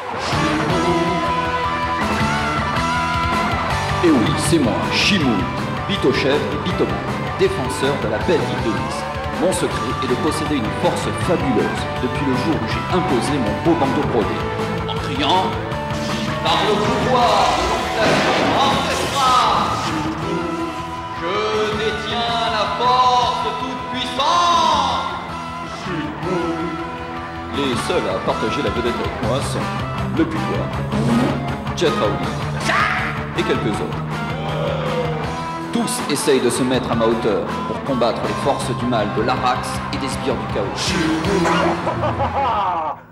Et oui, c'est moi, Shimou, Bitochef et Bitoman, défenseur de la belle ville de Nice. Mon secret est de posséder une force fabuleuse depuis le jour où j'ai imposé mon beau bandeau brodé. En criant par le pouvoir de l'occupation ancestrale, je détiens la force toute puissante. Les seuls à partager la vedette avec moi sont le Putois, Jet Raouli et quelques autres. Tous essayent de se mettre à ma hauteur pour combattre les forces du mal de l'Arax et des sbires du chaos.